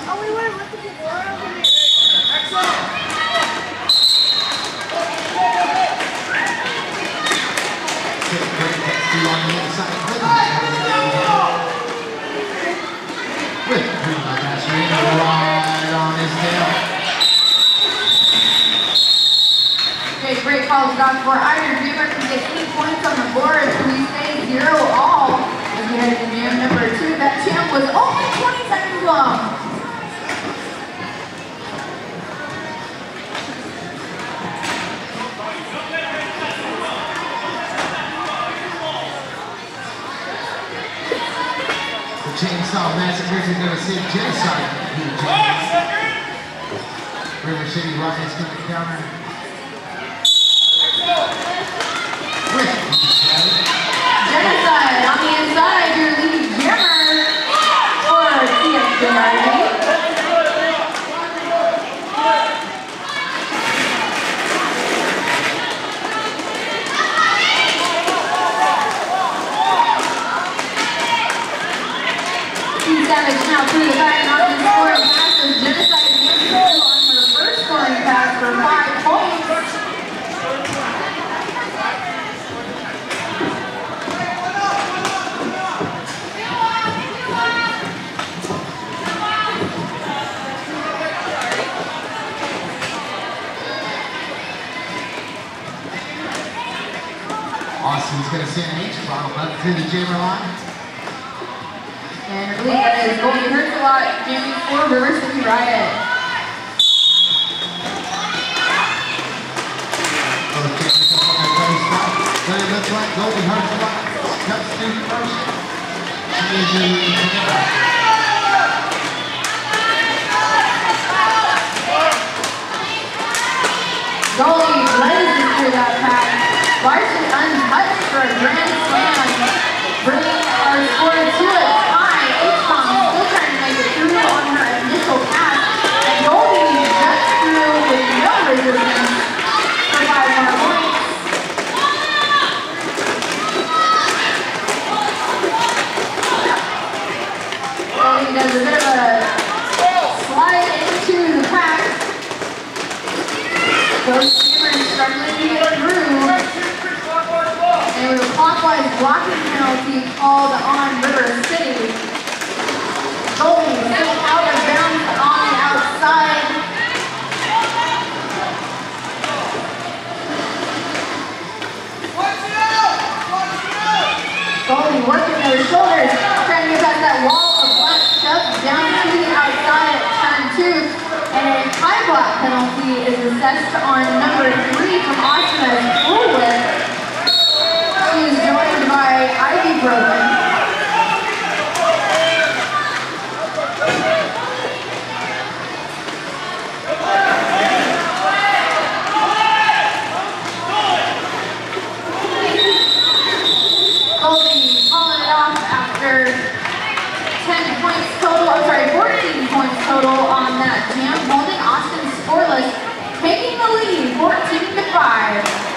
Okay, great calls down for either jammer can get 8 points on the board, so we stay 0 all as we head to jam number 2. That jam was only 20 seconds long. The Chainsaw Massacres are going to save genocide. River City Riot's going to counter. Genocide on the inside, your lead jammer for TXJRD. Savage now through the back and on the scoring pass as Genocide is on her first scoring pass for 5 points. Austin's going to send an H-bomb up to the jammer line. And I believe that is going to hurt a lot, jamming for River City Riot. Both jammers up on their toes spot. But it looks like Golden hurts a lot. Cuts through first. She is in the jammer. Goalie blazes through that pack. Larson untouched for a grand slam, bringing our score to a tie. H-bomb still trying to make it through on her initial pass. And Goldie just through with no resistance for 5 more points. Goldie does a bit of a slide into the pack. Both jammers struggling to get through. And with a clockwise blocking penalty called on River City. Goalie still out of bounds on the outside. Goalie working those shoulders, trying to get past that wall of black stuff down to the outside at turn 2. And a high block penalty is assessed on number 3 from Austin forward. She is joined by Ivy Broken. Goldie calling it off after 10 points total, I'm sorry, 14 points total on that jam, holding Austin scoreless, taking the lead 14-5.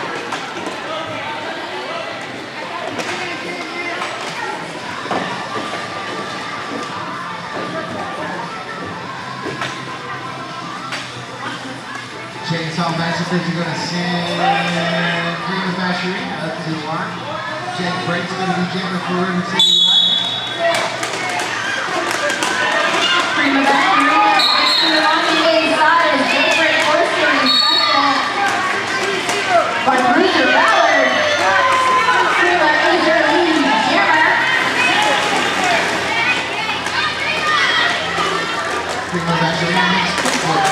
Chainsaw Massacres are going to send Prima Basharina up to the line. Jake Break's going to be jammer for River City Riot. Prima Basharina gets to the on the inside as Jake Break forced to respect that by Bruiser Ballard. Prima is your lead jammer. Prima Basharina makes quick work.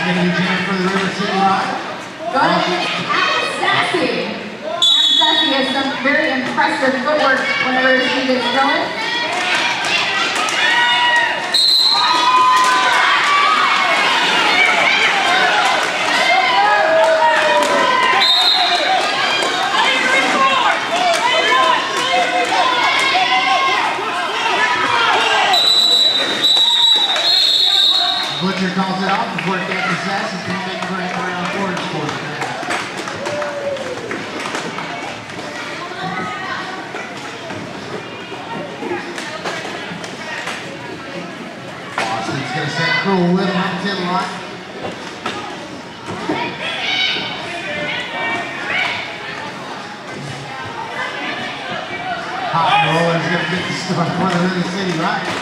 going to be jamming for the River City Riot. Going against Captain Sassy. Captain Sassy has some very impressive footwork whenever she gets going. Butcher calls it off before Captain Sassy is going to make a break around forward for it. Austin's going to send Cruel Whip up to the line. Hot roller is going to get the start for the River City Riot.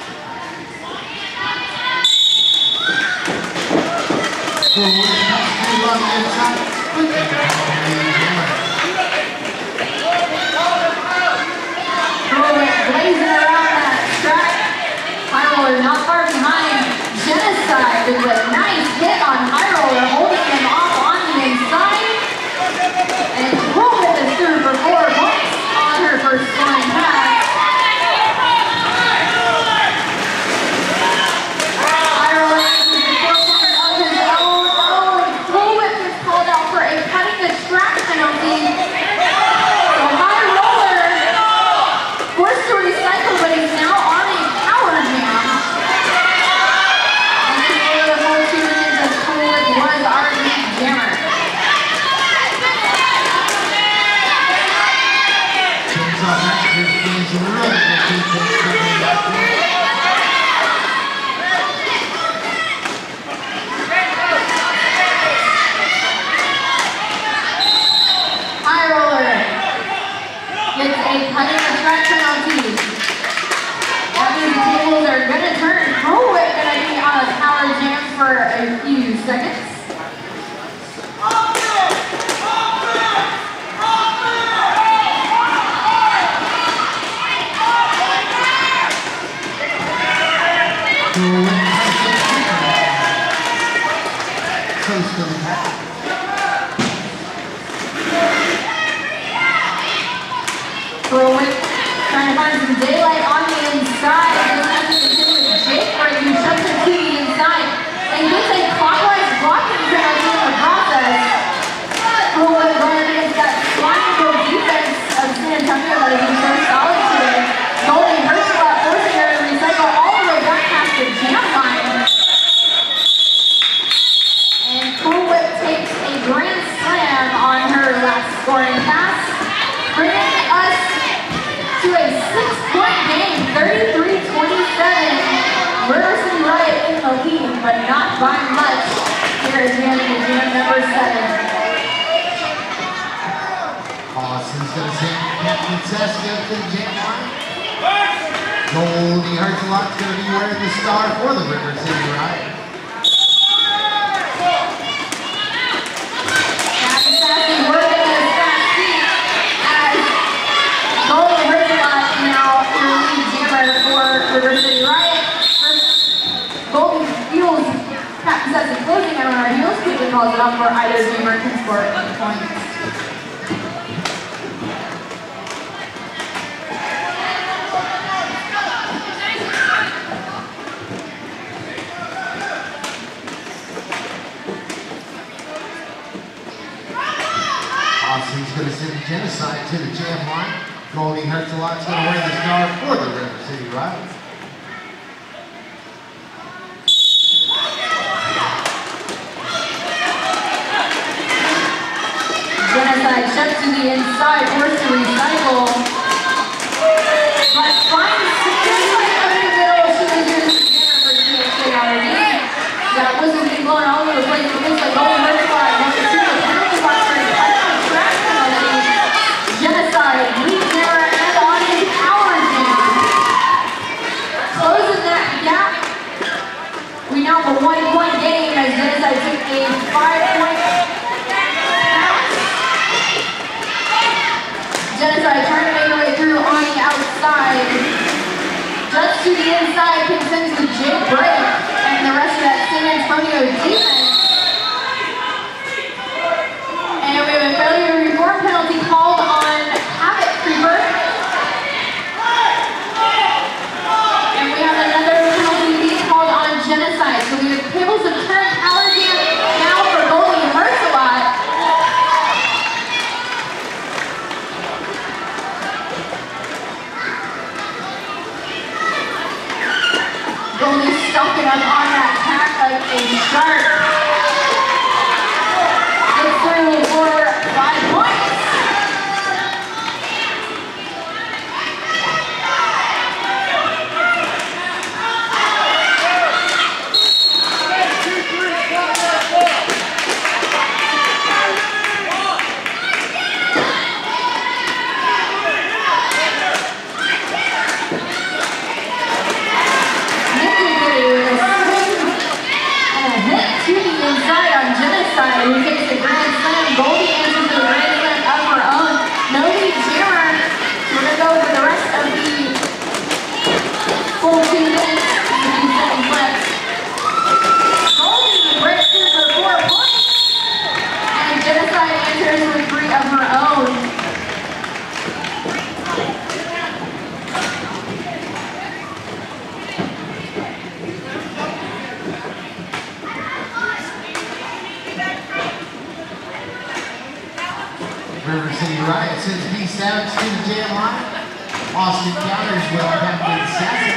Cruel Whip comes on the inside. Cruel Whip blazing around that track. High roller not far behind. Genocide with a nice hit on high roller, holding him off on the inside. And Cruel Whip is through for 4 points on her first scoring pass. High roller uses the 4 points of his own. Oh, and Cruel Whip is called out for a cutting the track penalty. So high roller forced to recycle, but he's now on a power jam. And this is the whole 2 minutes as Cruel Whip was our lead jammer. Chainsaw Massacre gains a really good defense coming back there. High roller gets a cutting the track penalty. That means the tables are going to turn. Cruel Whip going to be on a power jam for a few seconds. Cruel Whip close to the pack. Cruel Whip trying to find some daylight on the inside. Just has to continue with Jake Break, who shoves it to the inside and gets a clockwise blocking penalty in the process. Cruel Whip going against that triangle defense of San Antonio that has been so solid today. Goldie hurts a lot, forcing her to recycle all the way back past the jam line. And Cruel Whip takes a grand slam on her last scoring pass, bringing us to a 6-point game, 33-27. River City Riot in the lead, but not by much. Here is jam number 7. Austin's going to send Captain Sassy up to the jam line. Goldie Hurts a Lot's going to be wearing the star for the River City Riot. Captain Sassy working his fast feet as Goldie Hurts a Lot now your lead jammer for River City Riot. Goldie feels Captain Sassy closing in on our heels, quickly calls it off for either jammer can score 8 points. Austin's going to send Genocide to the jam line. Goldie Hurts a Lot's going to wear the star for the River City Riot. Genocide shoved to the inside, forced to recycle. But finds daylight under the middle. She was using the jammer for TXJRD. That wasn't being blown all over the place. It looks like Goldie Hurts a Lot wants to shoot the penalty box for a touchdown track penalty. Genocide, lead jammer, and on his power jam. Closing that gap. We now have a 1-point game as Genocide took a 5-point pass. Genocide trying to make her way through on the outside. Just to the inside, contends with Jake Break and the rest of that San Antonio defense. Goldie stalking up on that pack like a shark. Gets through for 5 points. Who takes the Grand Slam. Goldie answers to the Grand Slam of her own. No TXJRD. So we're going to go over the rest of the full 2 minutes. 50 seconds left. Goldie breaks through for 4 points. And Genocide answers with 3 of her own. River City Riot sends B7 to the jam line. Austin counters with Captain Sassy.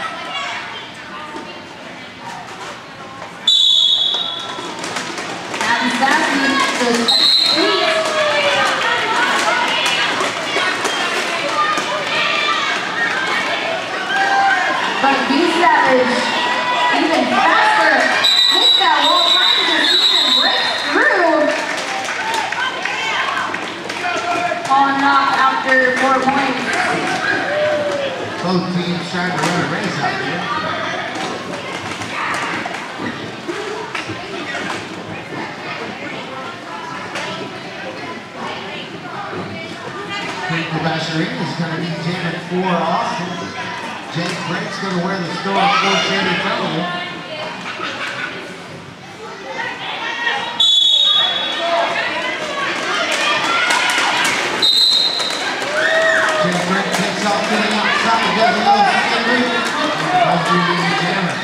Captain Sassy goes 8. But B7 even faster. Hits that wall, trying to see and breaks through. On off after 4 points. Both teams trying to run a race out here. Critical Basharine is going to be jamming for Austin. Jake Brink's going to wear the store for Shady Television. Off to the outside, does a little spin move, and comes through the jammer.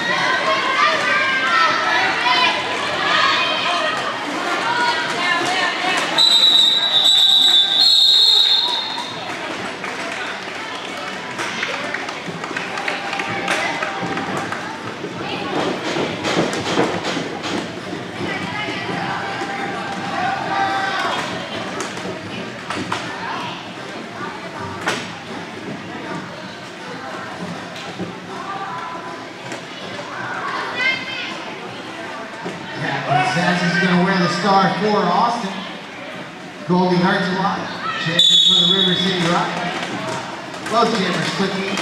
Sassy's going to wear the star for Austin. Goldie hurts a lot. Champion for the River City Riot. Both jammers quickly.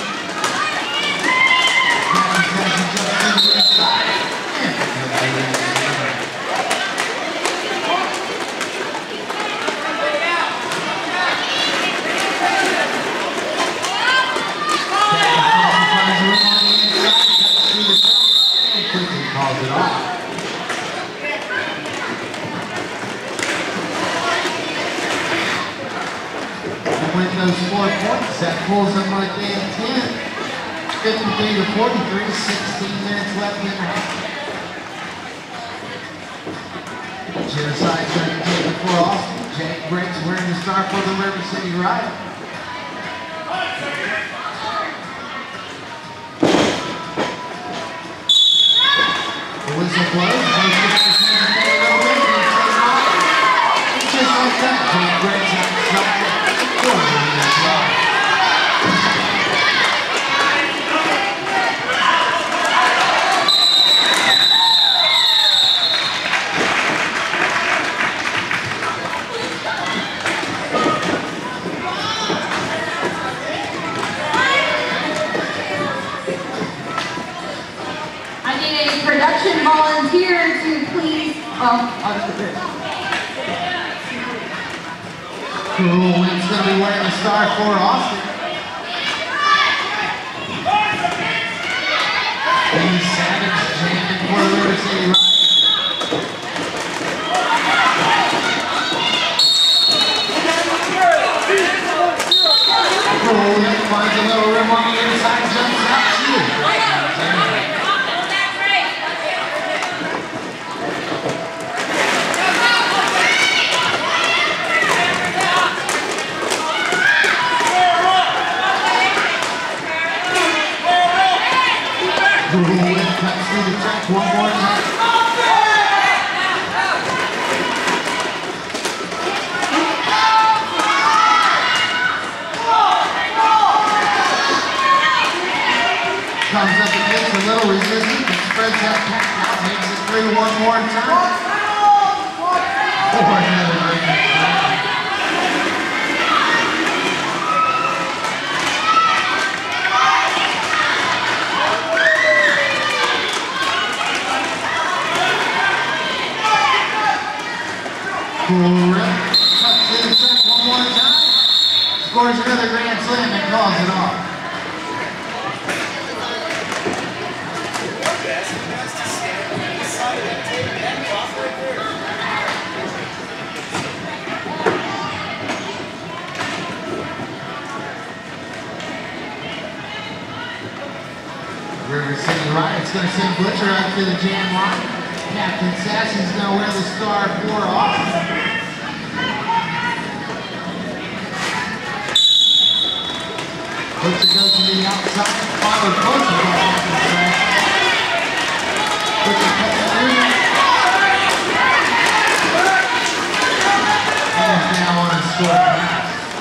Captain Sassy jumps into the inside. And quickly calls it off. With those 4 points, that pulls them within 10. 53 to 43, 16 minutes left in the half. Genocide's going to take it for Austin. Jake Breaks wearing the star for the River City Riot. The whistle blows. Just like that, Jake Breaks outside. I need a production volunteer to please, I'll just do it. Cool Wind's going to be wearing the star for Austin. Benny Savage jamming for the River City Riot. Cool Wind finds a little room on the inside, jumps out to you. Whirlwind cuts through the track one more time. Comes up against a little resistance and spreads that pack out, makes it through one more time. For another great match. Cuts through the track one more time. Scores another grand slam and calls it off. River City Riot's going to send Butcher up to the jam line. Captain Sassy's going to wear the star for Austin. Butcher goes to the outside, followed closely by Captain Sassy. Butcher cuts through. And is now on a score pass.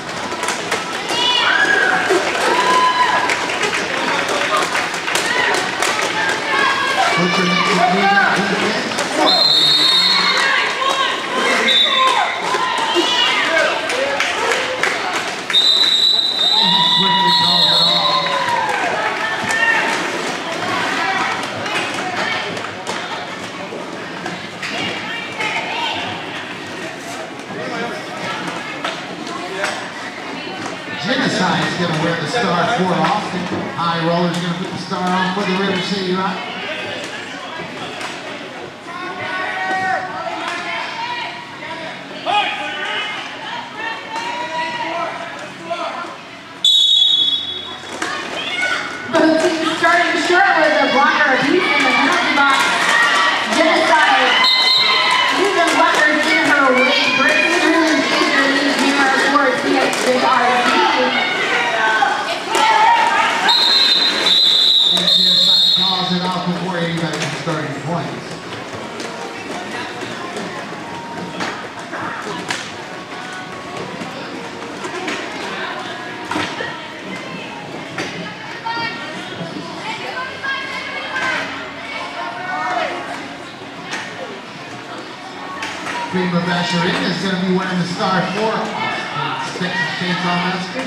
Butcher makes it move out to the bench. And he quickly calls it off. Genocide's going to wear the star for Austin. High Roller's going to put the star on for the River City Riot. Starting short with a blocker apiece in the penalty box. Genocide. Using blockers in her way. Breaks through and takes her lead here for TXJRD. And Genocide calls it off before anybody can start any points. Prima Basharina is going to be wearing the star for Austin. Texas Chainsaw Massacre.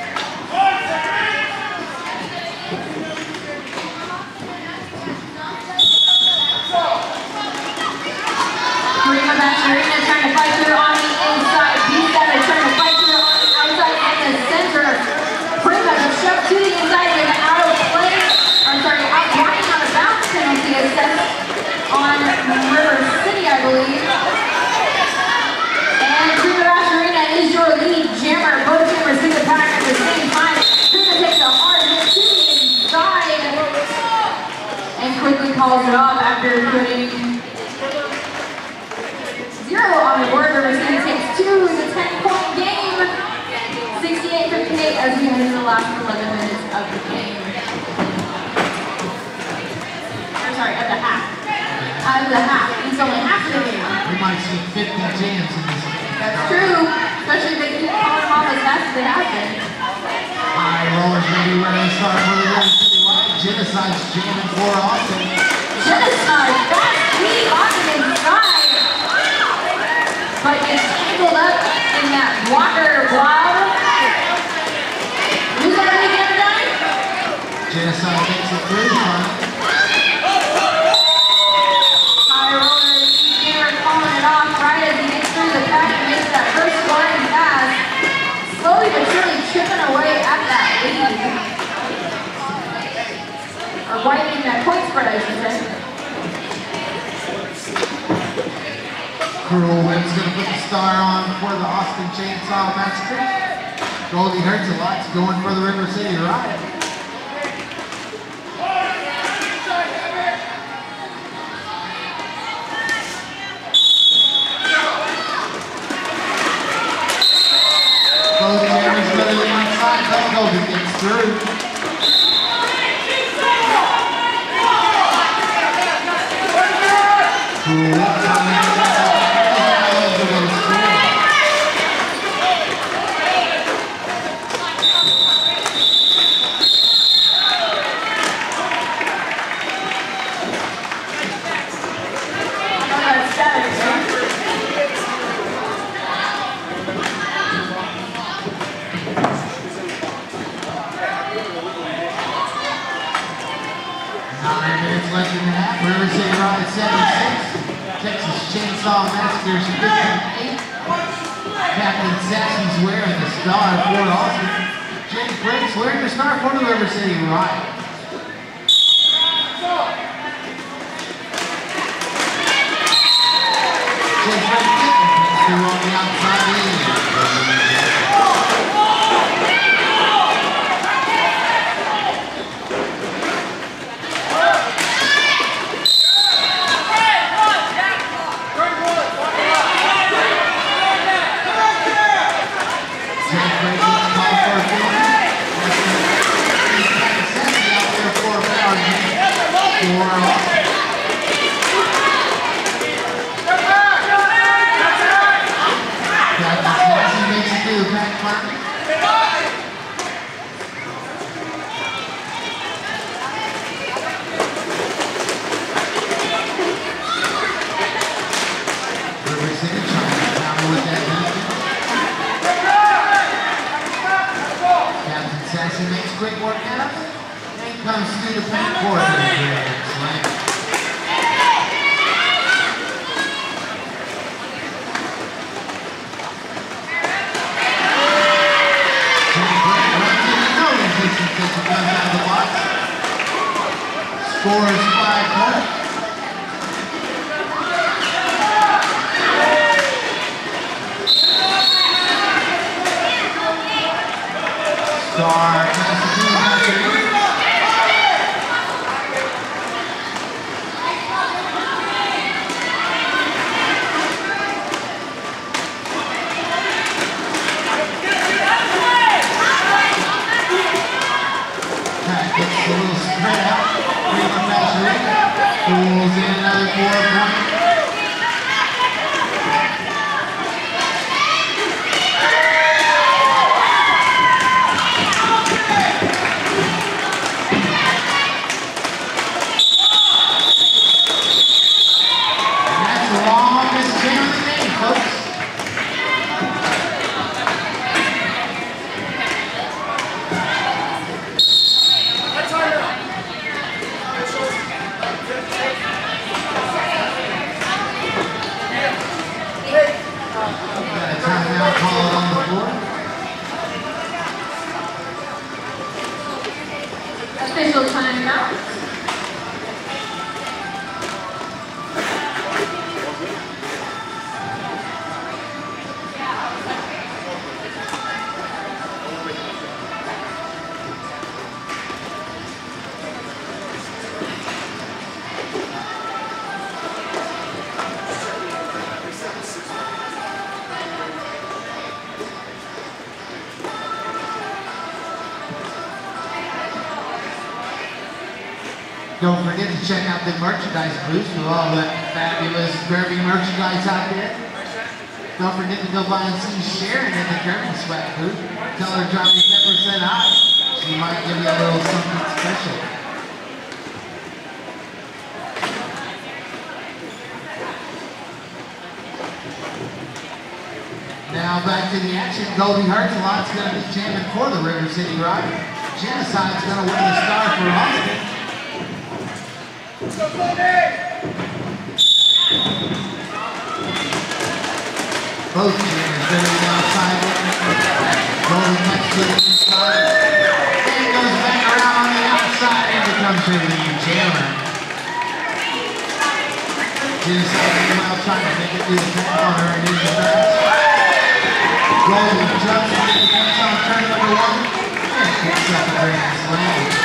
Prima Basharina trying to fight through on the inside. B7 trying to fight through on the outside and the center. Prima shoved to the inside with an out of play. I'm sorry, out blocking on a bounce penalty assessed on River City, I believe. Is your lead jammer. Both jammers see the pack at the same time. Prima takes a hard hit to the inside and quickly calls it off after putting 0 on the board. River City takes 2. It's a 10-point game. 68-58 as we head into the last 11 minutes of the game. I'm sorry, of the half. Out of the half. It's only half of the game. We might see 50 jams in this game. That's true. Especially if they keep calling them off as fast as they have been. High Roller's going to be wearing the star for the River City Riot. Genocide's jamming for Austin. Genocide, fast speed on the inside. But gets tangled up in that blocker blob. Who's that really getting done? Genocide makes it through front. High Roller, Jammer calling it off right as he gets through the pack and makes that first flying pass. Slowly but surely chipping away at that lead. Or widening that point spread, I should say. Cruel Whip's going to put the star on for the Austin Chainsaw Massacre. Goldie Hurts a lot's going for the River City Riot. Both jammers go to the outside, but Goldie gets through. 9 minutes left in the half. River City Riot 76. Texas Chainsaw Massacre 58. Captain Sassy's wearing the star for Austin. Jake Briggs wearing the star for the River City Riot. Jake Briggs on the outside in. Makes quick work out and comes through the backcourt for the grand slam. No resistance as it comes out of the box. Scores 5 points. Star gets a little spread out. Pulls in another 4 points. Official timeout. Don't forget to check out the merchandise booth with all that fabulous Derby merchandise out there. Don't forget to go by and see Sharon at the Derby Sweat booth. Tell her Johnny Pepper said hi. She might give you a little something special. Now back to the action. Goldie Hertzlot's going to be jamming for the River City Riot. Genocide's going to win the star for Austin. Let's go, Goldie! Both jammers very outside. Goldie next to the inside. Then goes back around on the outside and becomes her lead jammer. Genocide meanwhile trying to make it through the pack on her and use the pass. Goldie jumps into the defense on turn number 1 and picks up a grand slam.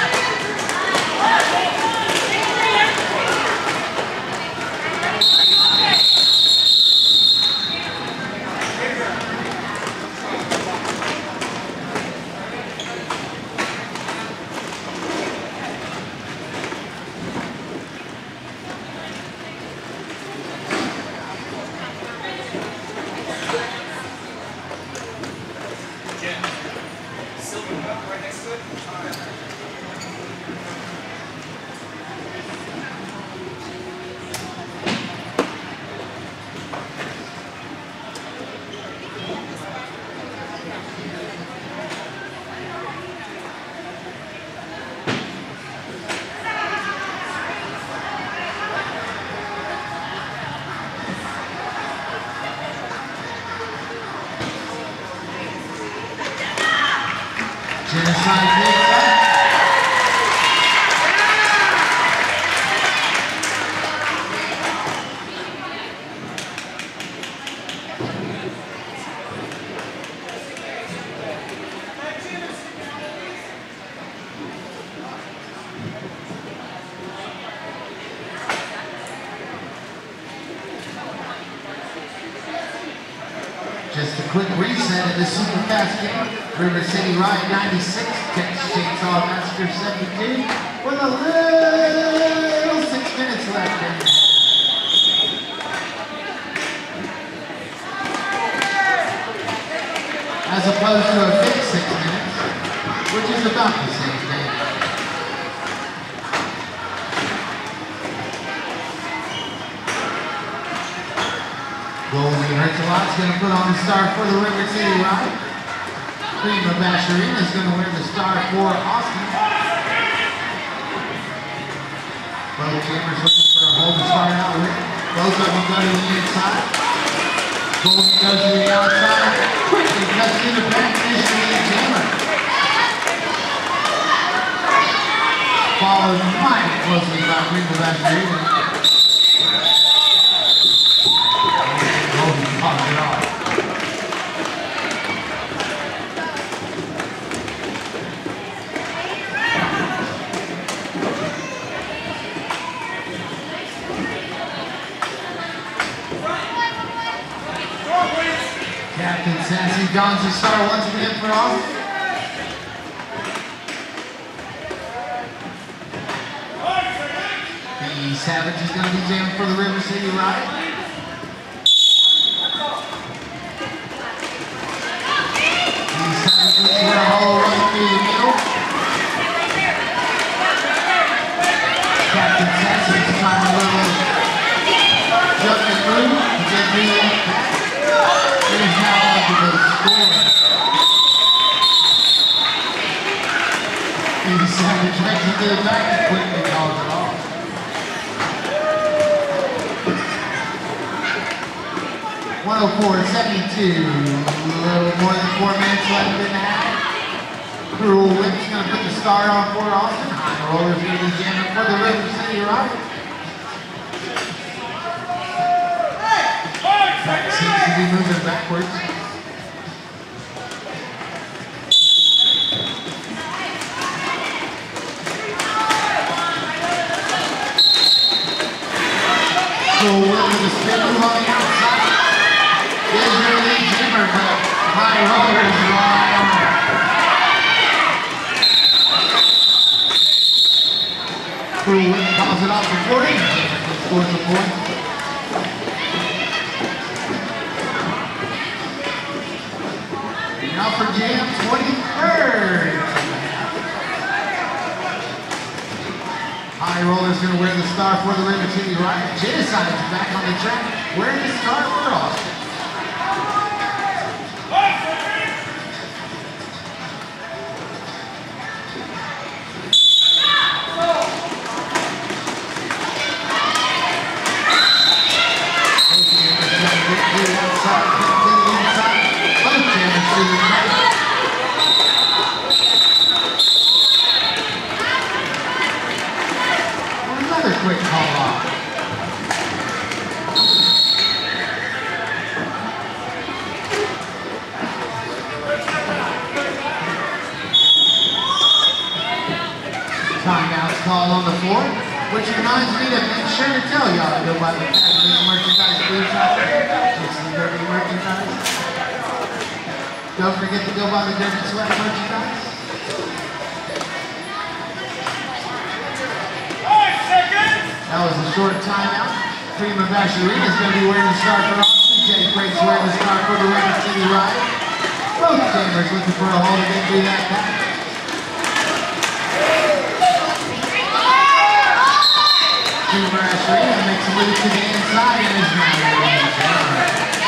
side mid-side. Just a quick reset of this super fast game. River City Riot 96, TXJRD Master 72, with a little 6 minutes left in the half. As opposed to a fixed 6 minutes, which is about the same thing. Goalie Hertzlot's going to put on the star for the River City Riot. Prima Basharina is going to wear the star for Austin. Both Chambers looking for a hole to start out with. Both of them go to the inside. Goalie goes to the outside. Quickly cuts to the back, finishing the jammer. Followed mighty closely by Prima Basharina. Captain Sassy dons the star once again for us. The Savage is going to be jammed for the River City Riot. The Savage looks for a hole right through the middle. Captain Sassy is trying a little jump and move to get through that back. It is now up to the score. The Savage makes it to the back and quickly calls it off. 104-72, a little more than 4 minutes left in the half. Cruel Whip's going to put the star on for Austin. High Roller's going to be jamming for the River City Riot. That seems to be moving backwards. Cruel Whip with a spin move on the outside. Is your lead jammer, but High Roller is right on it. Cruel Whip calls it off for 40. Scores a point. Now for jam 23rd. High Roller's going to wear the star for the River City Riot. Genocide is back on the track, wearing the star for Austin. Another quick call off. Timeout's called on the floor, which reminds me to make sure to tell y'all to go by the fabulous merchandise booth out there. It's the dirty merchandise. Don't forget to go by the dirty sweat merchandise. That was a short timeout. Prima Basharina is going to be wearing the star for Austin. Jay Craig's wearing the star for the River City Riot. Both Chambers looking for a hole to get through that pack. Prima Basharina makes a move to the inside and is now winning the jammer.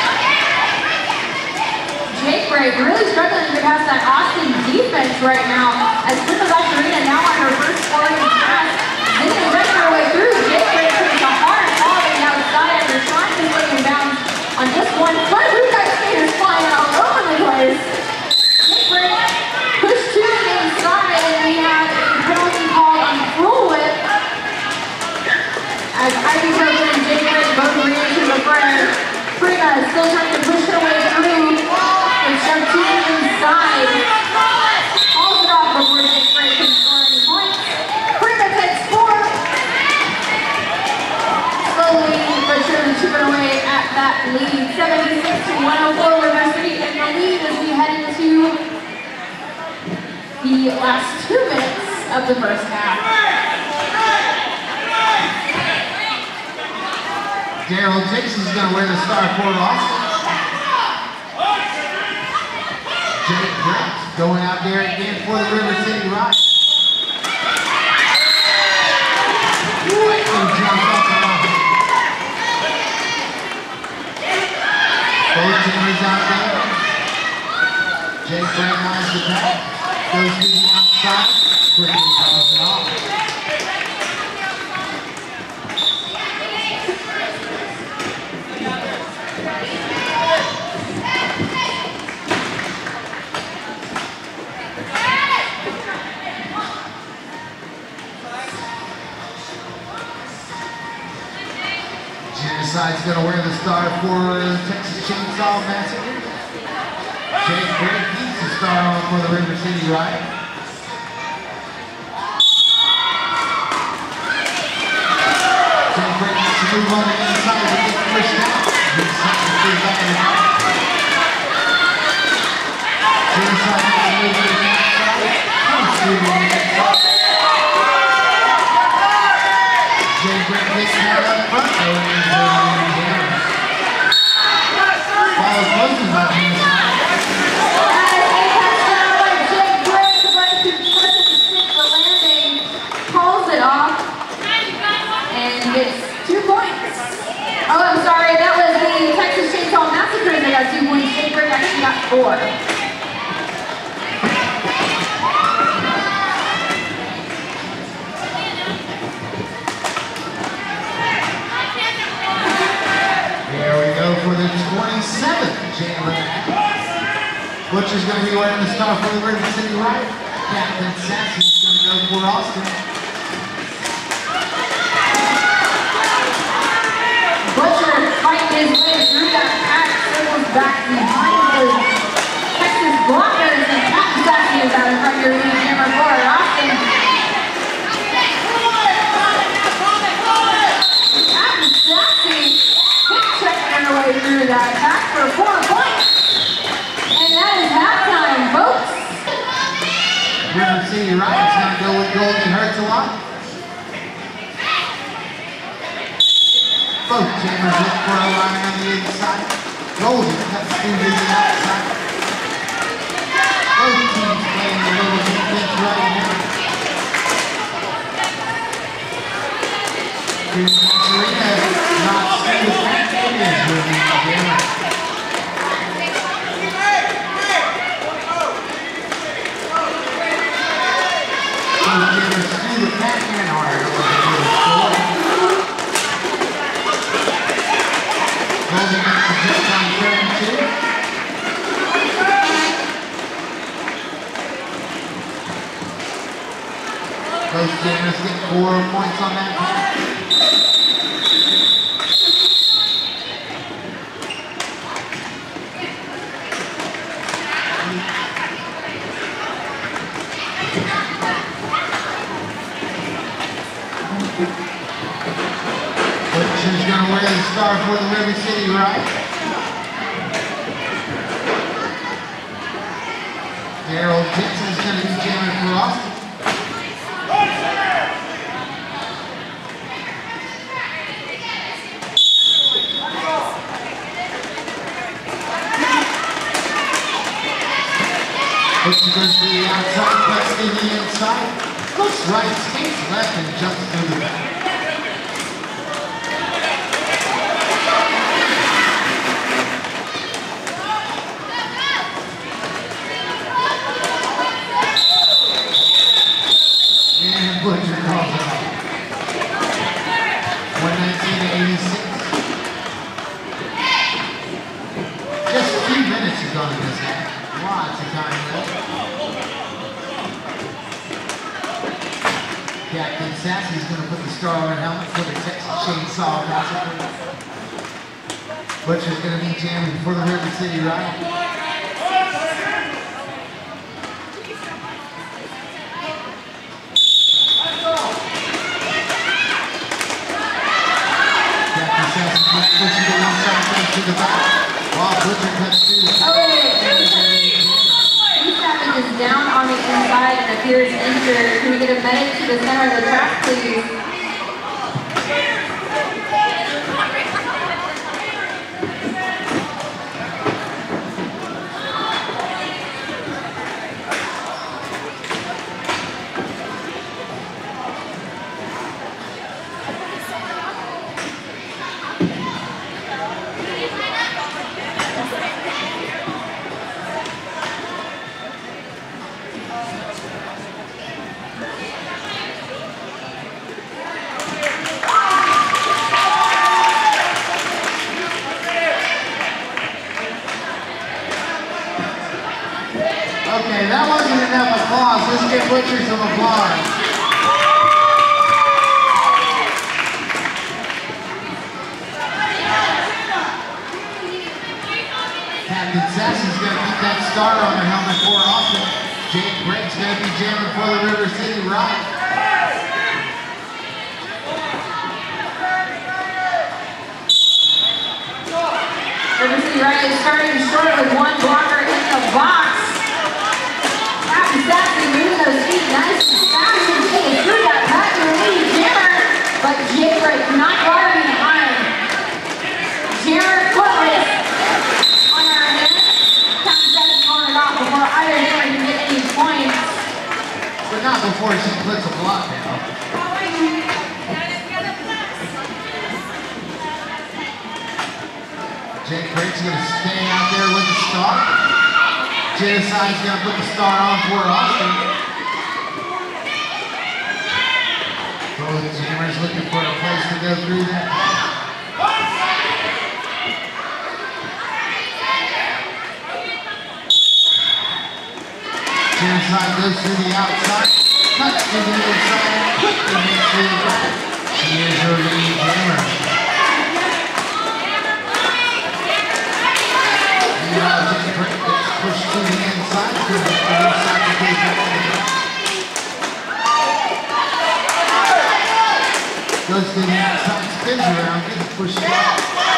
Jay Craig really struggling to get past that Austin defense right now, as Prima Basharina now on her first scoring pass. This is making her way through. Jay Craig takes a hard ball on the outside after trying to put him down on just one foot. Blue guy skaters flying all over the place. Jay Craig pushed 2 against still trying to push her way through. And start two inside. Pulls it off before Jake Gray can score any points. Prima takes 4. Slowly but surely chipping away at that lead. 76-104 River City in the lead as we head into the last 2 minutes of the first half. Daryl Dixon's going to wear the star for Austin. Jake Brett going out there again for the River City Riot. Both teamers out there. Jake Brett has the pass. Goes to the outside. Quickly calls it off. Genocide's going to wear the star for Texas Chainsaw Massacre. Jake Gray keeps the star on for the River City Riot. Jake Gray needs to move on the inside to get pushed out. He's sucking the free back in the back. Genocide needs to move to the inside. He's moving on the inside. Jake Gray takes it out up front. Follows Wilson by Genocide. Oh, I'm sorry, that was the Texas Chainsaw Massacre that got 2 points. Jake Gray actually got 4. Here we go for the 27th JRD. Butcher's going to be wearing the star for the River City Riot. Captain Sassy's going to go for Austin. Butcher fighting his way through that pack, circles back behind the Texas blockers, and Captain Sassy is out in front of your lead camera for Austin. Captain Sassy checking her way through that pack for 4 points. And that is halftime, folks. River City Riot's going to go with Goldie Hurts a lot. Both chambers look for a line on the inside. Goldie cuts through to the outside. Both teams playing a little defense right now. Here's Serena, not through the pack. It is moving the camera. Both chambers through the pack and hard over the score. Goldie makes a jump on turn 2. Both teamers get 4 points on that pack. Butcher's going to wear the star for the River City Riot. Daryl Dixon's going to be jamming for Austin. Butcher goes to the outside, cuts to the inside, looks right, skates left, and jumps through the back. And Butcher calls it off. 119-86. Just 2 minutes is on this half. Lots of time left. Captain Sassy's going to put the star on her helmet for the Texas Chainsaw Massacre. Butcher's going to be jamming for the River City Riot. Pushing the one side, comes to the back. While Butcher cuts through the Savage is down on the inside and appears injured. Can we get a medic to the center of the track, please? Okay, that wasn't enough applause. Let's give Butcher some applause. Captain Sassy's going to keep that star on her helmet for Austin. Jake Brick's going to be jamming for the River City Riot. River City Riot is starting short with one blocker in the box. Captain Sassy moving those feet nice and fast and she is through that back to the lead jammer. But Jake Brick not far behind. Jammer footless on our hand. Captain Sassy calling it off before either jammer can get any points. But not before she puts a block down. Jake Brick's going to stay out there with the star. Genocide's going to put the star on for Austin. Both jammers looking for a place to go through that. Genocide goes to the outside, cuts to the inside, quickly makes to the right. She is her lead jammer. Jake Brick gets pushed to the inside, goes to the inside to take back to the back. Goes to the outside, spins around, gets pushed back.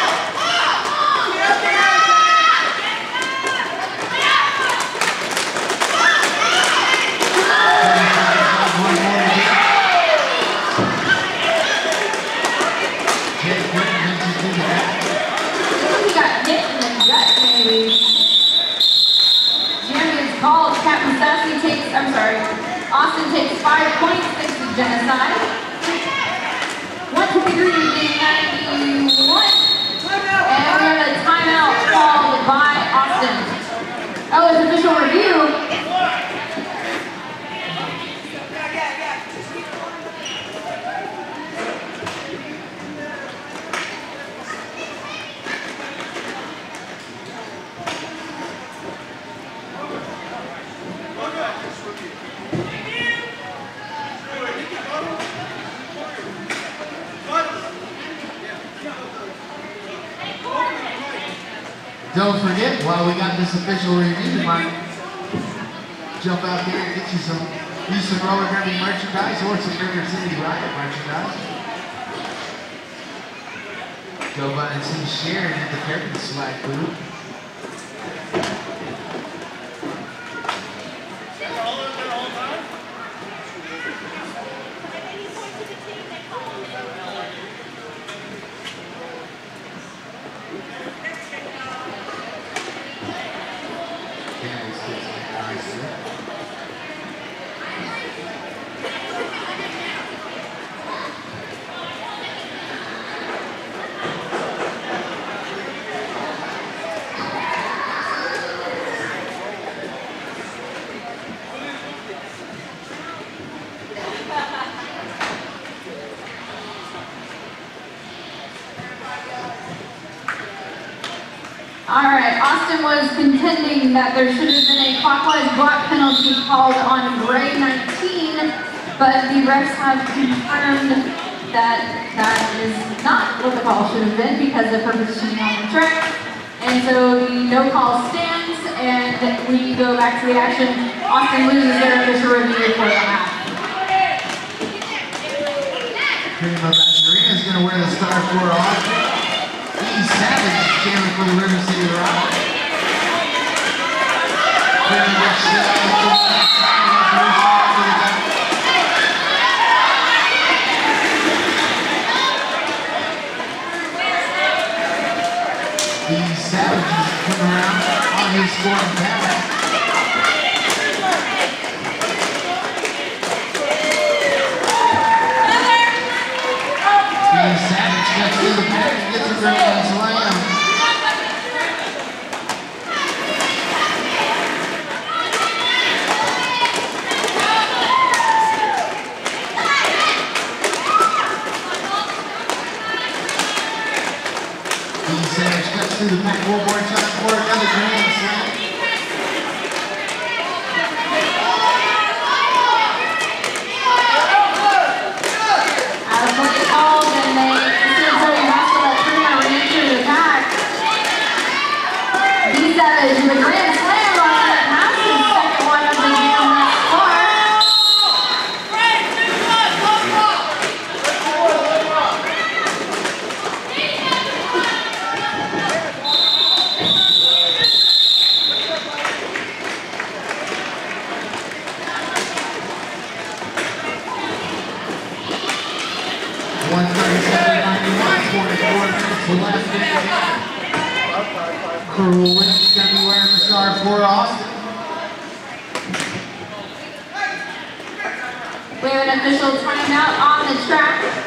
Jake Brick makes it to the back. He got hit in the gut, maybe. Jamming is called. Captain Sassy takes, Austin takes 5 points, 6 to Genocide. 1:53 being 91. And we have a timeout called by Austin. Oh, it's official review. Don't forget, while we got this official review, you might jump out there and get you some Houston Roller Derby merchandise or some River City Riot merchandise. Go by and see Sharon at the Kirby Swag booth. Alright, Austin was contending that there should have been a clockwise block penalty called on Gray 19, but the refs have confirmed that is not what the call should have been because of her positioning on the track. And so the no call stands, and we go back to the action. Austin loses their official review for the half. Prima Basarina is going to wear the star for Austin. E. Savage cheering for the River City Riot. Prima Basarina. Savage is coming around on his scoring path. Savage gets to the back and gets a grand slam. Savage cuts through the back one more time for another grand slam. Out of play called, and they essentially have to let Prima re-enter the attack. Savage with a grand slam on that pass, his second one of the game thus far. Cruel Witch is going to be wearing the star for Austin. We have an official timeout on the track.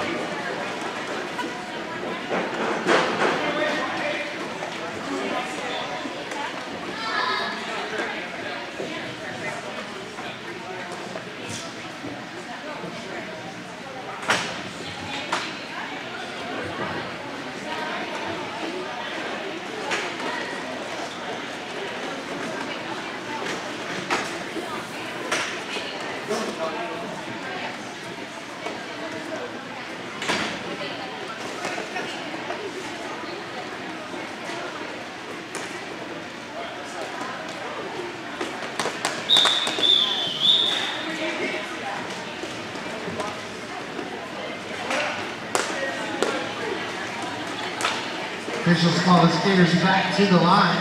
Officials call the skaters back to the line.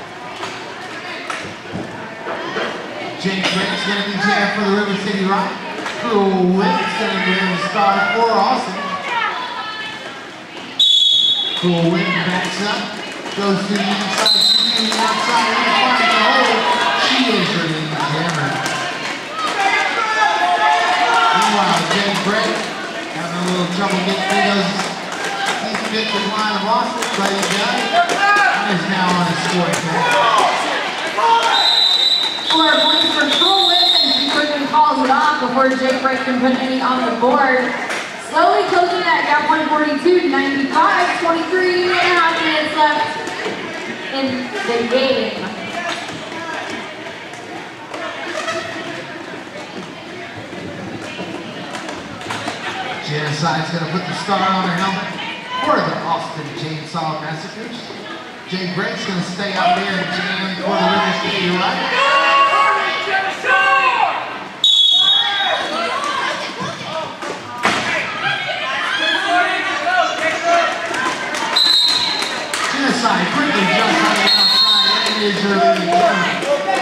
Jake Britt's going to be cheering for the River City Riot. Cruel Witch is going to be the star for Austin. Cruel Witch backs up, goes to the inside, shooting the outside, and finds the hole. She is really hammered. Meanwhile, Jake Britt having a little trouble getting through those defensive line of Austin, but he does. And is now on his scoring path. 4 points for Cruel Witch, and she quickly calls it off before Jake Britt can put any on the board. Slowly closing that gap, 142 to 95, 23.5 minutes left in the game. Genocide's going to put the star on her helmet for the Austin Chainsaw Massacres. Jay Britt's going to stay out there and jam for the River City Riot. Genocide quickly jumps on the outside and is your leading tournament.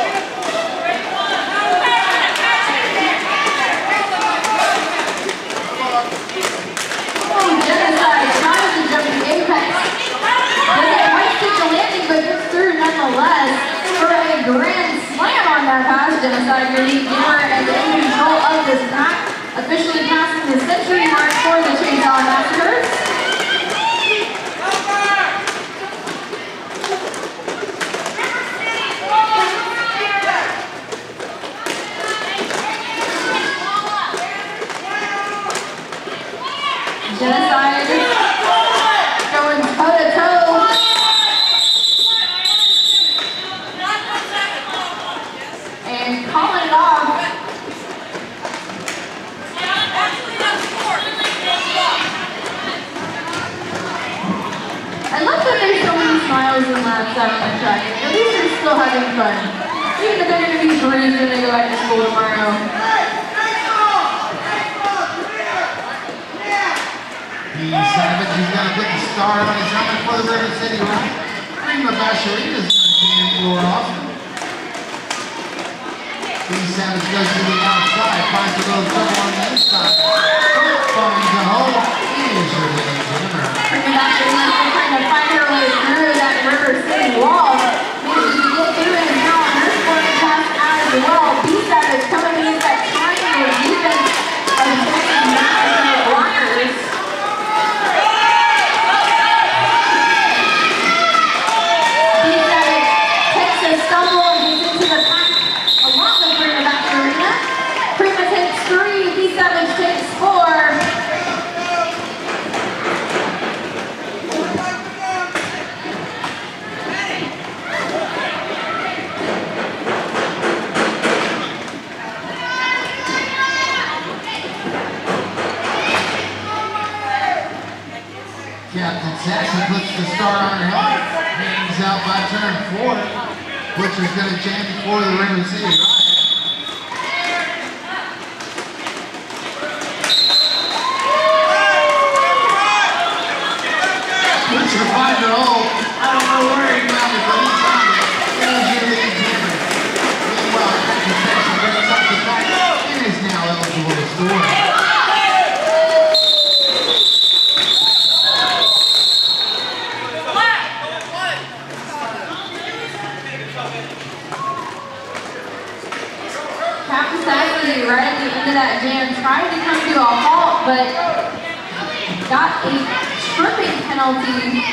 Genocide tries to jump the apex. Doesn't quite stick the landing, but gets through nonetheless for a grand slam on that pass. Genocide, your lead gamer and in control of this pack, officially passing the century mark for the Chainsaw Massacres. Genocide going toe-to-toe. And calling it off. 1,000 laps out on the track. At least they're still having fun. Even if they're going to be bruised when they go back to school tomorrow. Savage is going to put the star on his helmet for the River City Riot. Basharita is going to jam for Austin. Savage goes to the outside, finds a little trouble on the inside. Finds a hole. Here's your lead jammer. Basharita trying to find her way through that River City wall. Maybe she can get through it, and now her scoring pass out as well. Savage coming against that triangle defense of Texas National blockers. Savage takes 4. Captain Saxon puts the star on her helmet. Hangs out by turn 4. Butcher's going to jam for the River City Riot. Butcher finds a hole. I don't know where he found it, but he found it. There's your lead jammer. Meanwhile, Captain Saxon brings up the back and is now eligible to score. Right at the end of that jam, tried to come to a halt, but got a tripping penalty.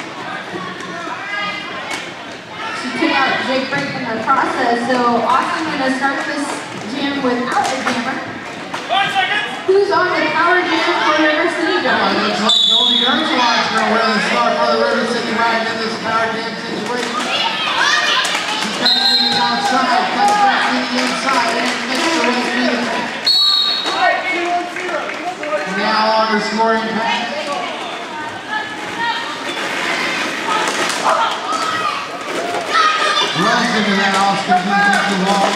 She took out Jake Brink in the process, so Austin's going to start this jam without a jammer. Who's on the power jam for River City? It looks like Goldie Earthline's going to wear the star for the River City Riot in this power jam situation. She cuts to the outside, cuts back to the inside, and makes her way through the pack. Now on her scoring path. Runs into that Austin defensive wall.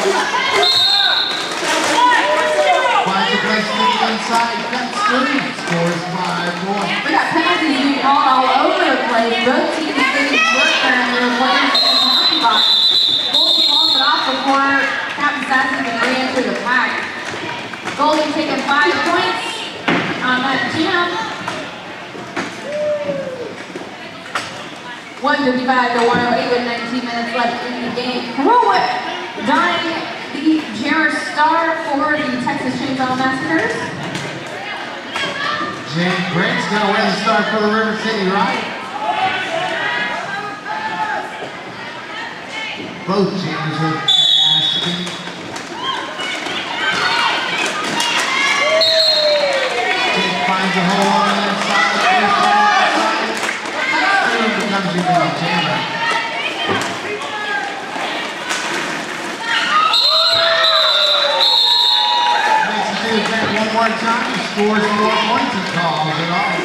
Finds a place to the inside, cuts through, scores 5-4. We got penalties being called all over the place. Both teams getting work there and they're playing in the penalty box. Goldie calls it off before Captain Saxon can re-enter the pack. Goldie taking 5 points on that jam. 155 to 108 with 19 minutes left in the game. Riot dying the jammer star for the Texas Chainsaw Massacres. Jake Brink's going to wear the star for the River City Riot. Both jammers are fast. Jake finds a hole on the inside. Becomes your little jammer. Makes it do that one more time. Scores 4 points and calls it off.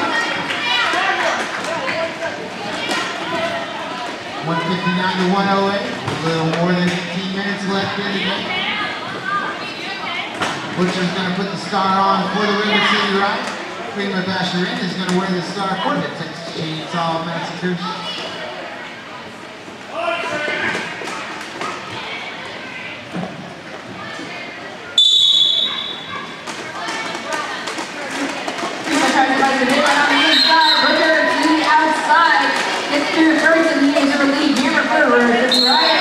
159 to 108. A little more than 18 minutes left in the game. Butcher's going to put the star on for the River City Riot. Basharita is going to wear the star for the Texas Chainsaw Massacres. Tries to fight the hit right on the inside. Butcher to the outside. Gets through first and he is your lead jammer for the River City Riot.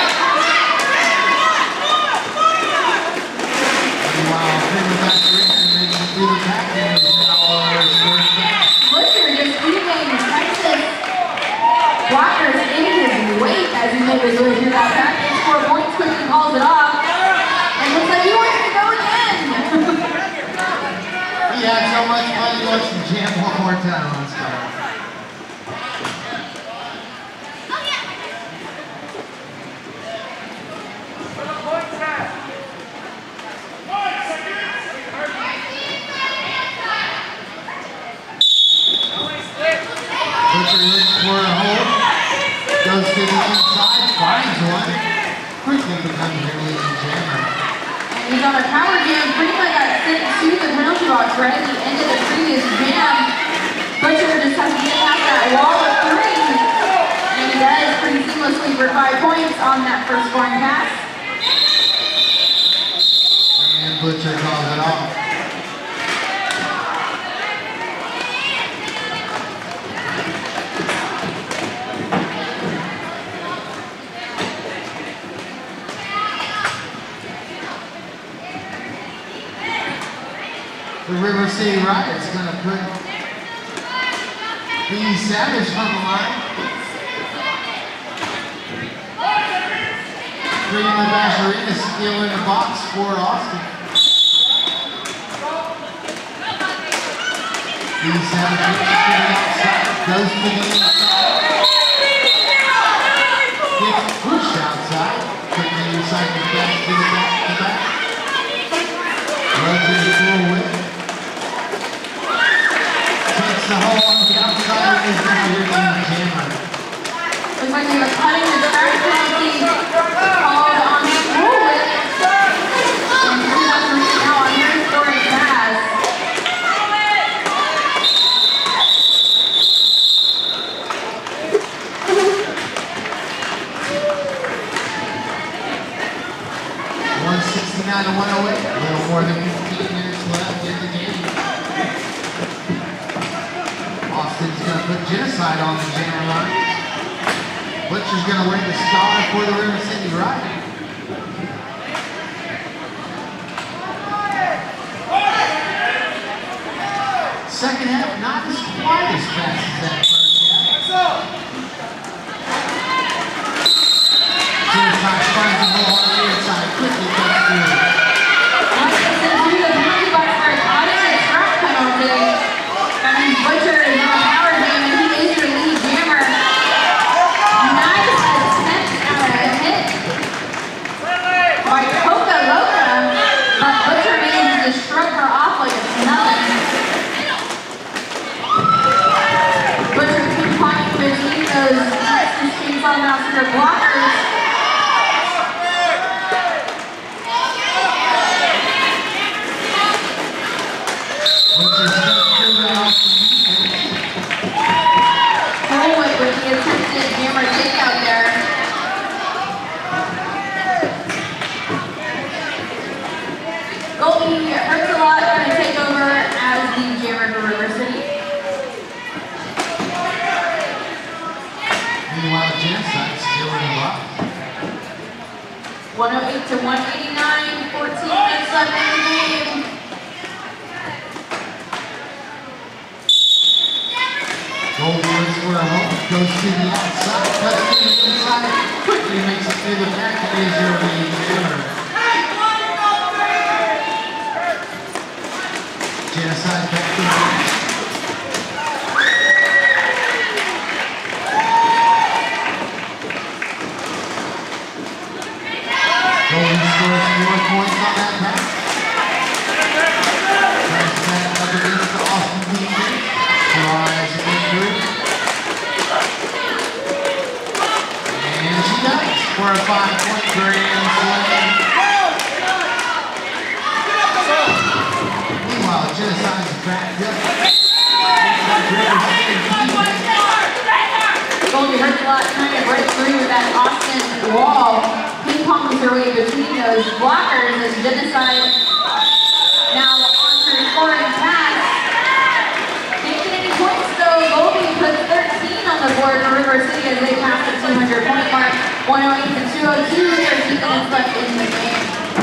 Meanwhile, Basharita making it through the pack and is now all over his first down. Butcher just leaving Texas blockers in his wake as he made his way through that pack. He scored points, quickly calls it off. And looks like he wants to go again. He had so much fun, he wants to jam one more time on star. Butcher looks for a hole. Goes to the inside, finds one. Quickly becomes your leading jammer. And he's on a power jam, pretty much got sent to the penalty box right at the end of the previous jam. Butcher just has to get past that wall of three. And he does pretty seamlessly for 5 points on that first scoring pass. And Butcher calls it off. The River City Riot's going to put the Savage on the line. Bringing the Basharina still in the box for Austin. The Savage to the outside, goes to the inside. Gets pushed outside. Quickly recycles back to the back. Runs into full whip. The hole on the outside is now your leading jammer. Looks like they were cutting the track penalty called on full whip. And he's up now on her scoring pass. $169 to 108. A little more than 15 minutes left in the game. Austin's going to put Genocide on the jammer line. Butcher's going to win the star for the River City Riot. Second half, not as quite as fast as that first half. Genocide finds the hole on the inside, quickly cuts through. Butcher is on a power jam and he is your lead jammer. Nice attempt at a hit by Coca Loca, but Butcher manages to shrug her off like it's nothing. Butcher ping-ponging between those Texas Chainsaw Massacre blockers. Butcher stuck through the Austin. With the attempted jammer takeout there. Goldie hurts a lot, going to take over as the jammer for River City. Meanwhile, Genocide still in the box. 108 to 189, 14 minutes left in the game. Goldie looks for a home, goes to the outside, cuts to the inside, quickly makes it through the back, and is your leading jammer. Genocide back to the back. Goldie scores 4 points on that pass. Tries back up against the Austin defense. Tries it through. And she does for a 5-point grand slam. Meanwhile, Genocide's backed up. Goldie hurts a lot trying to break through with that Austin wall. Ping-pongs her way between those blockers as Genocide now on her scoring pass. Can't get any points though. Goldie puts 13 on the board for River City as they pass the 200-point mark. 108 to 202, 13 minutes left in the game.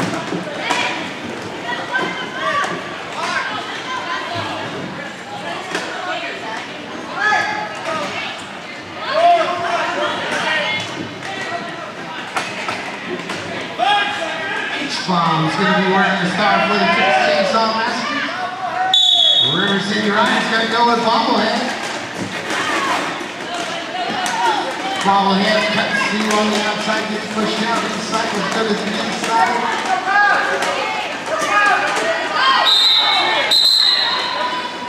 H-Bomb is going to be working the star for the Texas Chainsaw Massacre. River City Riot's going to go with Bobblehead. Bobblehead cuts through on the outside, gets pushed out inside, goes to the inside.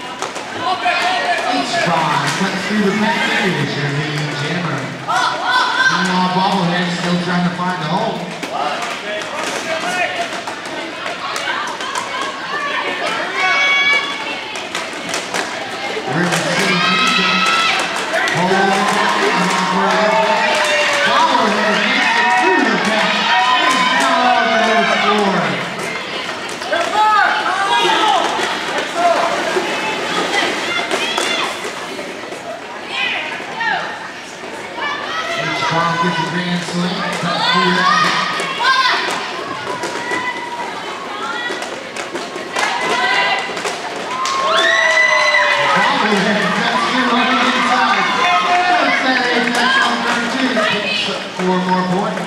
H-Bomb cuts through the back, is your leading jammer. small bobblehead still trying to find a hole. River City Pizza. Hole bobblehead makes it through the back. It's now on the floor. H-bomb gets a grand slam. Cuts through that. Four more points.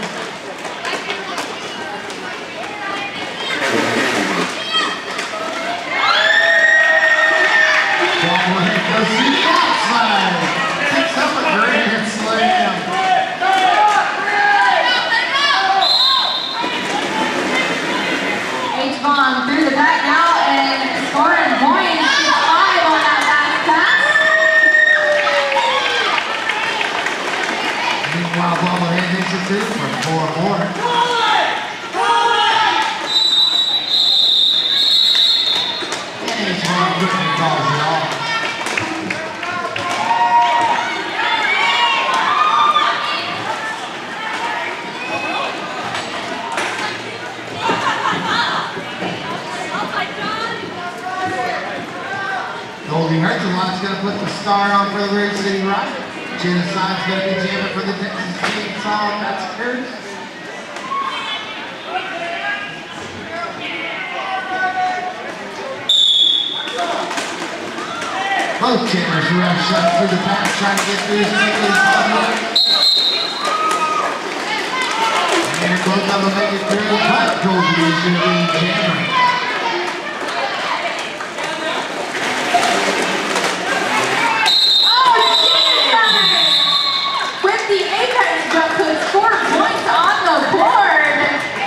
Bobblehead goes to the outside. Picks up a grand slam. H-bomb through the back now and scoring points. 5 on that last pass. Meanwhile, bobblehead makes it through for 4 more. And H-bomb quickly calls it off. Goldie Hertzlot's going to put the star on for the River City Riot. Genocide's going to be jamming for the Texas Chainsaw Massacres. Both jammers run shut through the back, trying to get through as quickly as possible. And both of them make it through, but Goldie is going to be jammer. The apex jump puts 4 points on the board.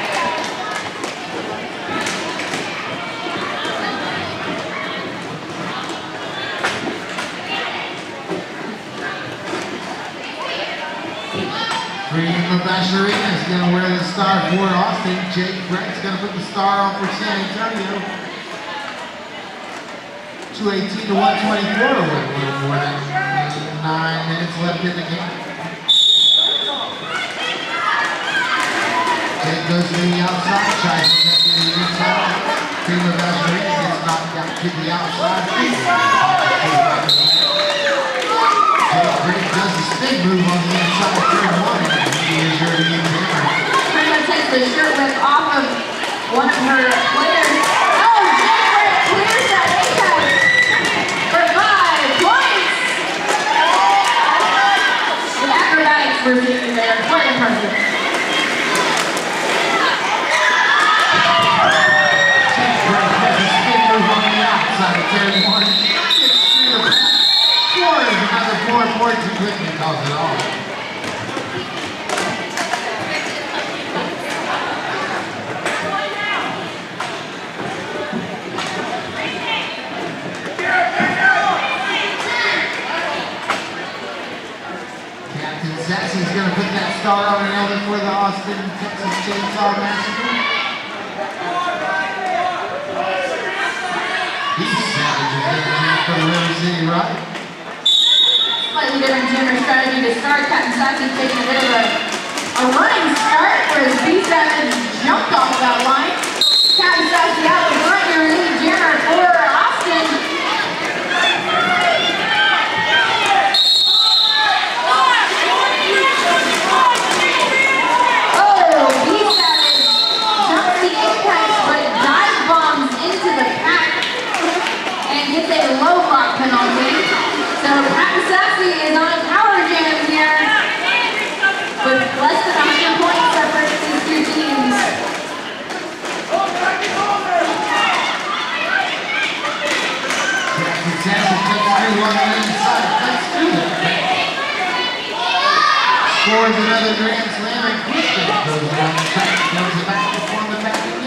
Green Bachelorina is going to wear the star for Austin. Jake Brett's going to put the star on for San Antonio. 218 to 124 with a little more than 9 minutes left in the game. Jake goes to the outside, tries to get to the inside. Green Bachelorina gets knocked out to the outside. Jake Brett does the spin move on the inside of third one. He is your lead hammer. Prima takes the shirt whip off of one of her players. Oh, Jake Brett clears that apex for 5 points. The acrobatics were seen there, quite impressive. Jake Brett has a spin move on the outside of third one. Gets through the back. Scores another 4 points and quickly calls it off. Sassy's going to put that star on an elbow for the Austin, Texas Chainsaw Massacre. These savages going to jam for the River City Riot. Slightly different jammer strategy to start. Captain Sassy taking a bit of a running start, whereas B-Savage jumped off that line. Captain Sassy out the front, your lead jammer for Austin. Low block penalty. So Captain Sassy is on a power jam here with less than 100 points separating these two teams. Captain Sassy takes through on the inside. Let's do it. Scores another grand slam and quickly goes around the track, goes back to form the back again.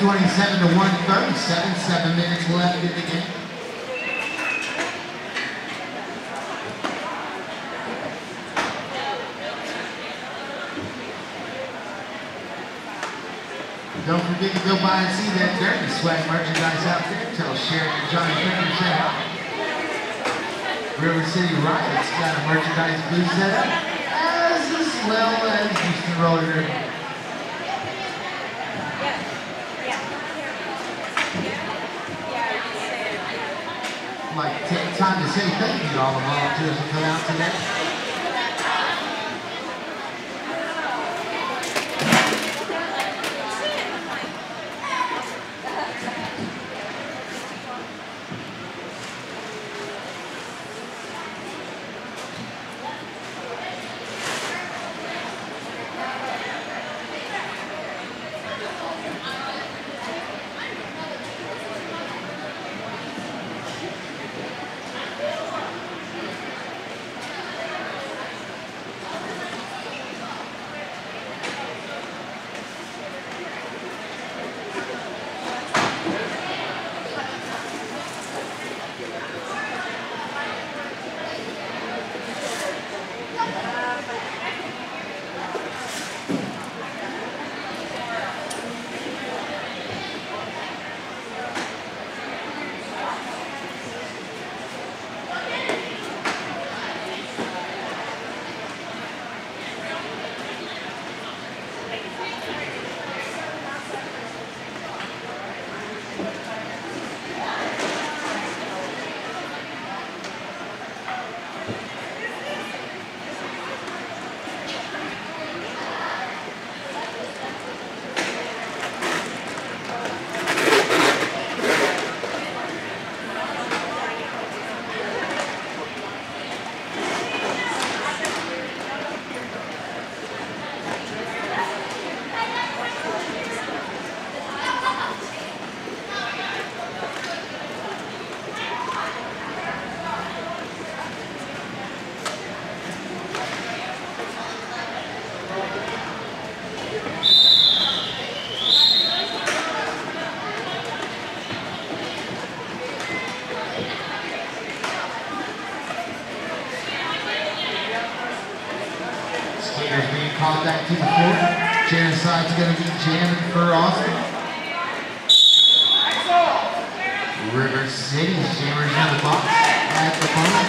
227 to 137, 7 minutes left in the game. Don't forget to go by and see that Derby swag merchandise out there. Tell Sharon and Johnny Pepper say hi. River City Riot's got a merchandise booth set up, as well as Houston Roller Derby. I'd like to take time to say thank you to all the volunteers who come out today. Skaters being called back to the floor. Genocide's going to be jamming for Austin. River City's jammers in the box at the moment.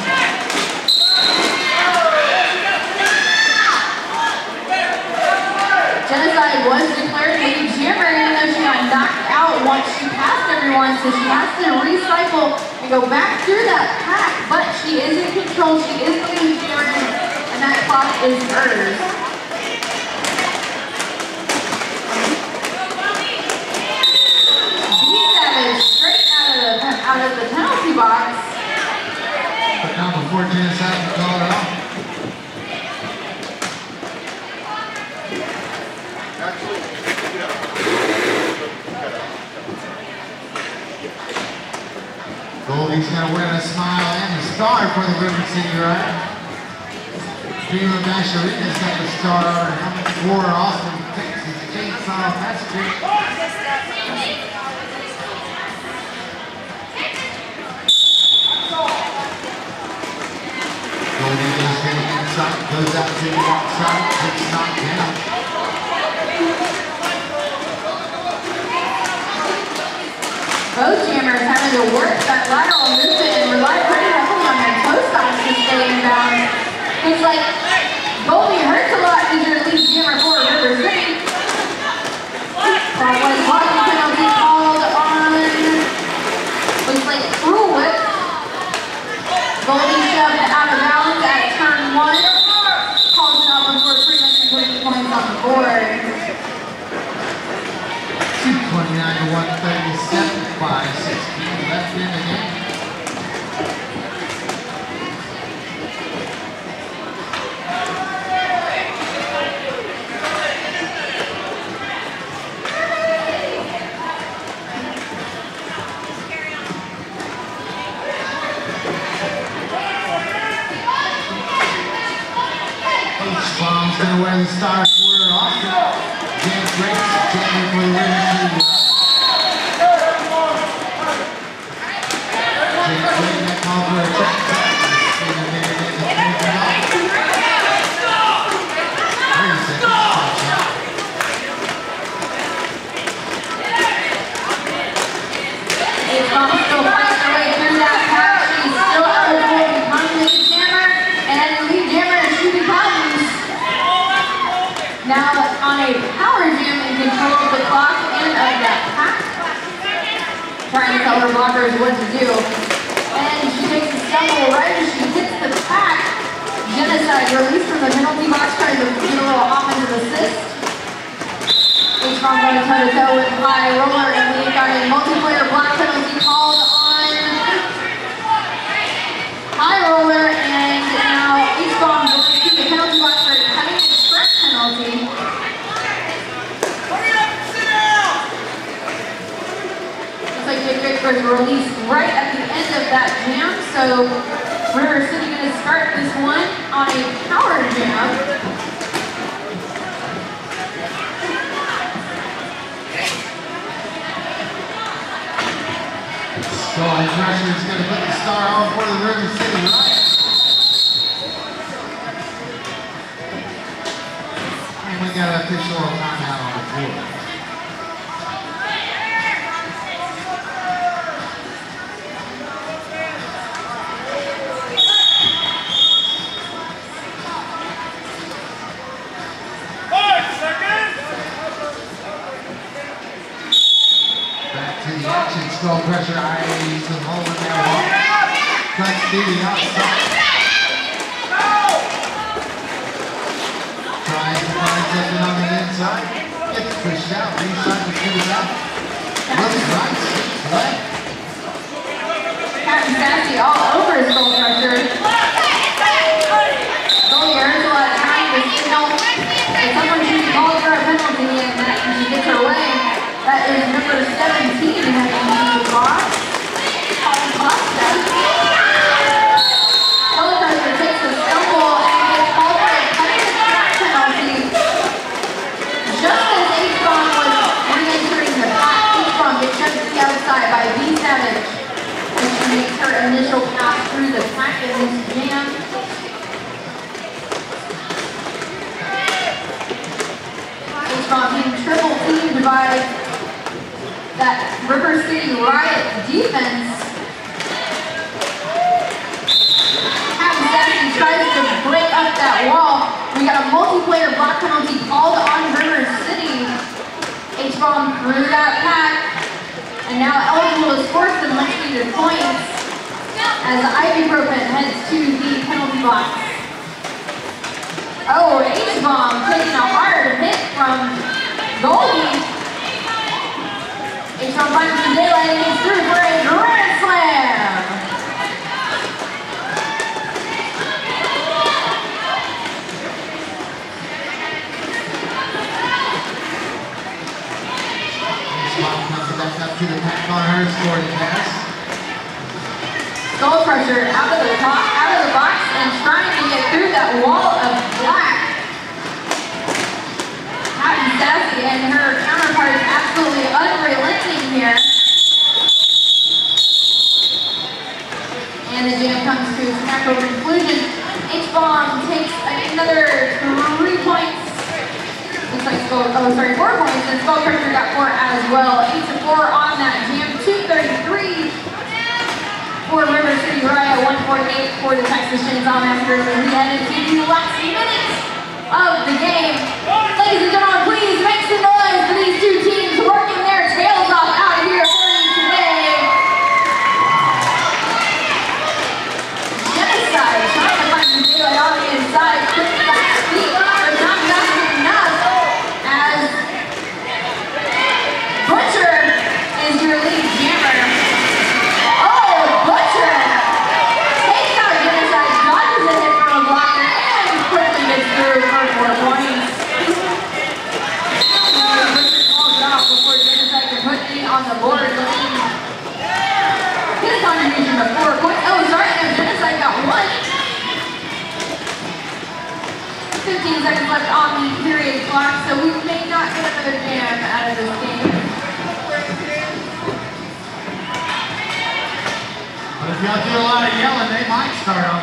Genocide was declared lead jammer even though she got knocked out once she passed everyone, so she has to recycle and go back through that pack, but she is in control, she is the lead jammer, and that clock is hers. B-Savage straight out of the penalty box. But not before Genocide can call it off. Goldie's going to wear a smile and a star for the River City Riot. Dreamer Mascherina's got the star on her helmet for Austin, Texas Chainsaw Massacre. Goldie goes to the inside, goes out to the outside, gets knocked down. Both jammers having to work that lateral movement and rely pretty heavily on their toe stops to stay in bounds. Looks like Goldie hurts a lot because your lead jammer for River City. Like blocking penalty called on, looks like through whip. Goldie shoved out of bounds at turn 1. Calls it out before pretty much putting points on the board. 229 to 137. 5-16 left in the game. H-Bomb's going to wear the star for Austin. James Grace, jamming for the River City. H-Bomb still fighting her way through that pack. She's still eligible to become the lead jammer. And lead jammer, she becomes now on a power jam in control of the clock and of that pack. Trying to tell her blockers what to do. And she takes a stumble right as she hits the pack. Genocide released from the penalty box, trying to get a little offensive assist. H-Bomb going toe-to-toe with High Roller, and we got a multiplayer block penalty called on High Roller, and now H-Bomb will receive the penalty box for cutting a stress penalty. Looks like Jake was released right at the end of that jam, so River City going to start this one on a power jam. So pressure is going to put the star on for the River City Riot. And we got an official timeout on the floor. Skull pressure, eyes the hole in there. Cuts to the outside. Tries to find something on the inside. Gets pushed out. Recycles to the back. Looks right. Left. Captain Sassy all over his skull pressure. Goalie earns a lot of time to signal. And someone should be called for a penalty, and that she gets her way. That is number 17 heading into the box. Colin Costa. Color pressure takes a stumble and gets called for a cutting the track penalty. Just as H-Bomb was re-entering the pack, H-Bomb gets jumped to the outside by B Savage. And she makes her initial pass through the pack in this jam. H-Bomb being triple teamed by that River City Riot defense. Captain Sassy tries to break up that wall. We got a multiplayer block penalty called on River City. H-Bomb through that pack. And now eligible to score some much needed points as Ibuprofen heads to the penalty box. Oh, H-Bomb taking a hard hit from Goldie. H-Bomb finds some daylight and he's through for a grand slam. H-Bomb comes back up to the pack on her scoring pass. Skull pressure out of the box and trying to get through that wall of black. Captain Sassy and her counterpart is absolutely unrelenting here. And the jam comes to a snap over conclusion. H-Bomb takes another 3 points. Looks like 4 points, and Skull Pressure got 4 as well. 8-4 on that jam. 233 for River City Riot, 148 for the Texas Chainsaw Massacre. So we head into the last minutes of the game. Ladies and gentlemen, please make some noise for these two teams working their tails off out here for you today. Genocide, trying to find some daylight on the inside. Quick back feet, but not fast enough as Butcher is your lead jammer. Oh, Butcher takes out Genocide, dodges a hit from a blocker, and quickly gets through for 4 points. Before Genocide can put it on the board, looking his contribution of 4 points. Oh, sorry, no, Genocide got 1. 15 seconds left on the period clock, so we may not get another jam out of this game. But if y'all do a lot of yelling, they might start on.